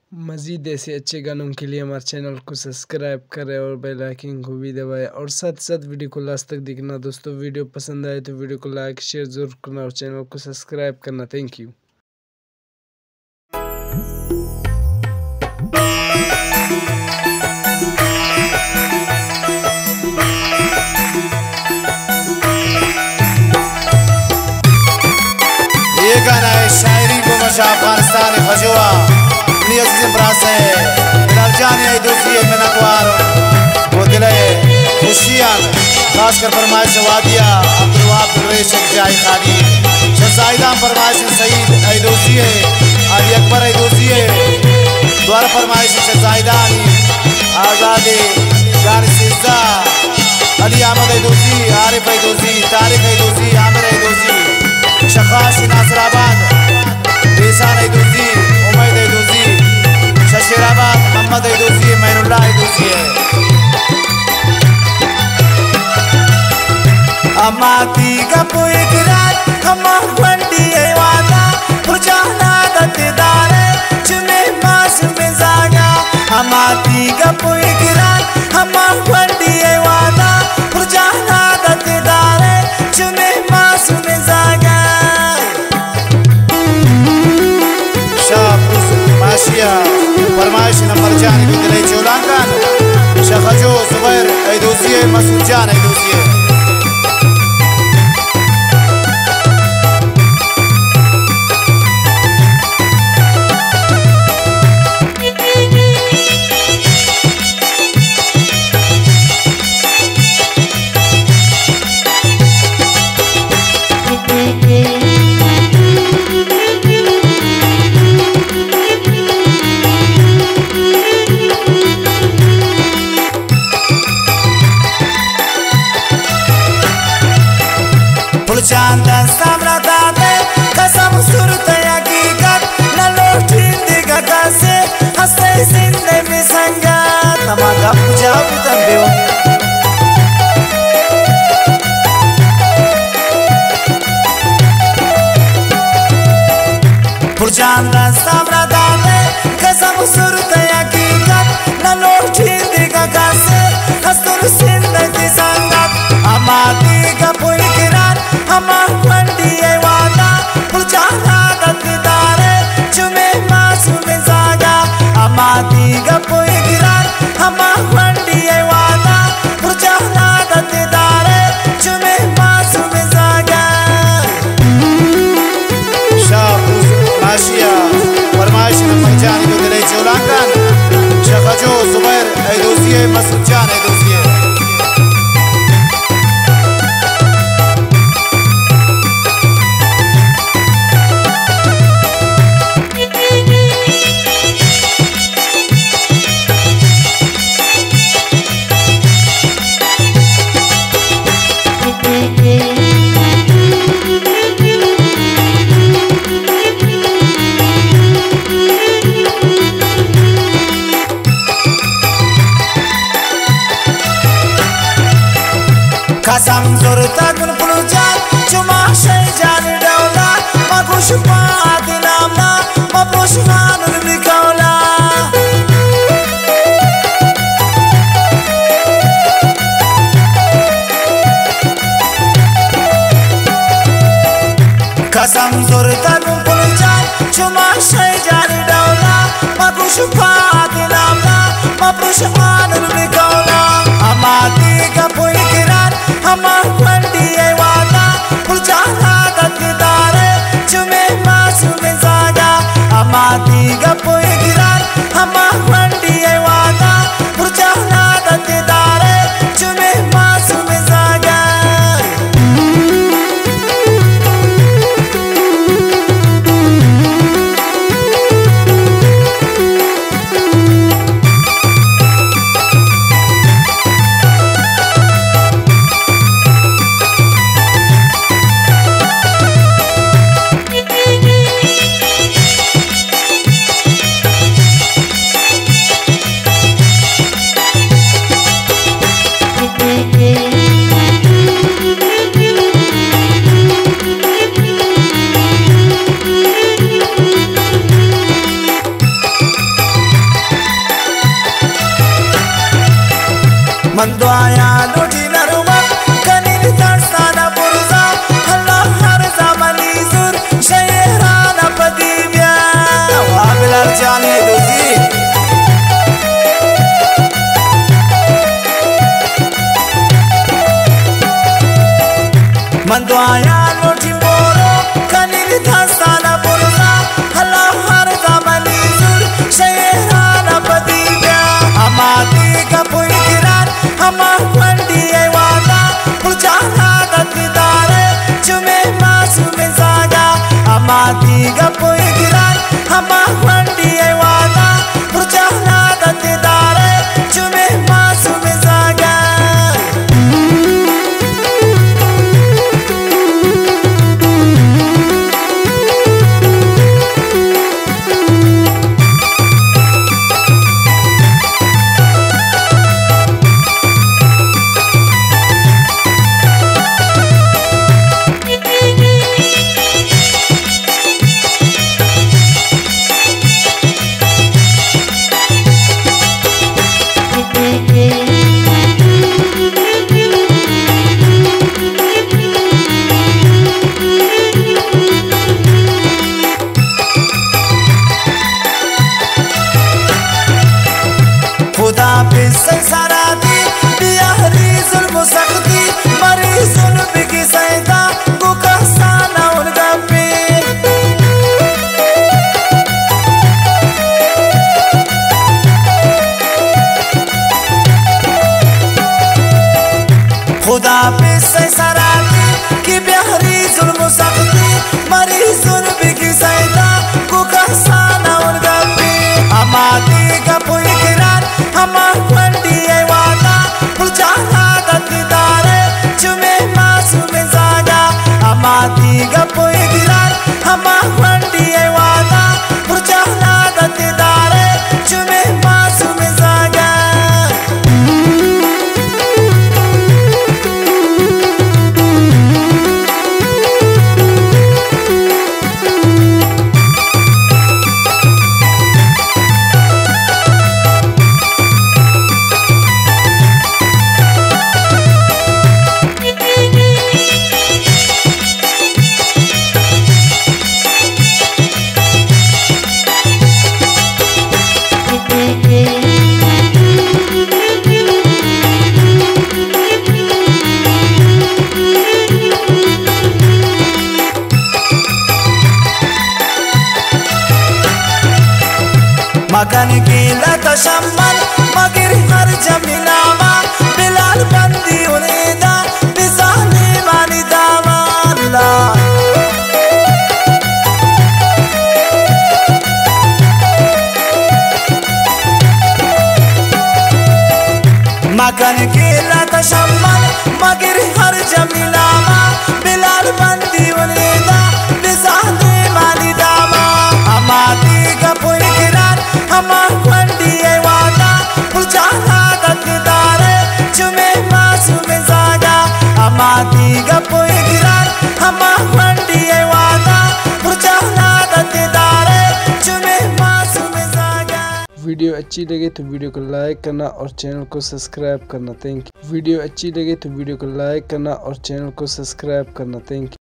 मज़ीद ऐसे अच्छे गानों के लिए हमारे चैनल को सब्सक्राइब करें और बेल आइकन को भी दबाएं और साथ साथ वीडियो को लास्ट तक देखना। दोस्तों वीडियो पसंद आए तो वीडियो को लाइक शेयर ज़रूर करना और चैनल को सब्सक्राइब करना। Thank you. ये गाना है शायरी को मशा अफगानिस्तान खजुआ वो दिले खुशियाँ खासकर फरमाइश वादिया जाय खानी शहजादा फरमाइश सईद ऐदोसी है अली अकबर ऐदोसी है द्वारा फरमाइश शहजादा आज़ादी जान सिद्दा अली अहमद ऐदोसी आरिफ ऐदोसी तारिक ऐदोसी आमिर ऐदोसी शखाश नासराबाद बेसान ऐदोसी उमैद ऐदोसी शशीराबाद मोहम्मद ऐदोसी मैनुल्लाह ऐदोसी है। अमाती का कोई गिरात हमा वंडी है वादा पुरजाना दत्तेदारे चुमे मास में जागा अमाती का कोई गिरात हमा वंडी है वादा पुरजाना दत्तेदारे चुमे मास में जागा शाह माशिया फरमाइश नंबर जान की दिले चोलांगन शखजो जुबैर ऐदोसी मसूद जान ऐदोसी चांद सामरा दाते कसम सुरत हकीकत न लोटिंदे गगसे हंसे जिंदे में संगत तमागा पूजा तंबे चांद सामरा दाते कसम सुरत हकीकत न लोटिंदे गगसे हंसे जिंदे में संगत अमाती का कोई किरार हमा वंडी है वादा पुरजाना दत्तेदारे चुमे मासूम जागा अमाती का कोई गिरार हमा वंडी है वादा पुरजाना दत्तेदारे चुमे मासूम जागा शाहूस माशिया फरमाइश नंबर जान को दिले चोलांगन शखजो जुबैर ऐदोसी मसूद जान ऐदोसी कसम जोरता गुन पुलुजान चुमा शैजान डौला मगुश पाद नामना मपुशमान निकौला कसम जोरता गुन पुलुजान चुमा शैजान डौला मगुश पाद नामना मपुशमान निकौला अमाती का कोई किरार हमा वंडी है वादा पुरजाना दत्तेदारे चुमे मासूम जागा अमाती का कोई गिरार हमा वंडी है वादा पुरजाना दत्तेदारे चुमे मासूम जागा मंदवाया लुटी नरुमा कनिल तासाना पुरुजा हल्ला हर zamani zur शहराना पदीब्या वाबिलाल जाने दोजी मंदवाया लुटी बोरो कनिल तासाना पुरुजा हल्ला हर zamani zur शहराना पदीब्या amati का पुइकिरान हमा वंडी वाला पुजाना दत्तारे चुमे मासूमे जागा amati का पुइकिरान हमा वंडी वाला पुजाना दत्तारे चुमे मासूमे जागा खुदा पे संसारा दी बिहारी जुल्म सख्ती मरी जुल्म की सैदा गुका साना उनका पे खुदा पे संसारा दी कि बिहारी जुल्म सख्ती मरी जुल्म की सैदा गुका साना उनका पे amati का पुइकिरान हमा वंडी वाला पुजाना दत्तारे चुमे मासूमे जागा amati का पुइकिरान हमा वंडी वाला पुजाना दत्तारे चुमे मासूमे जागा मगन की लता शम्मन मगर हर जमीनामा बिलाल बंदी उनेदा बिजाने मानी दामाला मगन की लता शम्मन मगर हर जमीनामा बिलाल बंदी उनेदा बिजाने मानी दामा amati का पुइकिरान हमा वंडी वाला पुजाना दत्तारे चुमे मासूमे जागा amati का पुइकिरान हमा वंडी वाला पुजाना दत्तारे चुमे मासूमे जागा। वीडियो अच्छी लगे तो वीडियो को लाइक करना और चैनल को सब्सक्राइब करना। Thank you. वीडियो अच्छी लगे तो वीडियो को लाइक करना और चैनल को सब्सक्राइब करना। Thank you.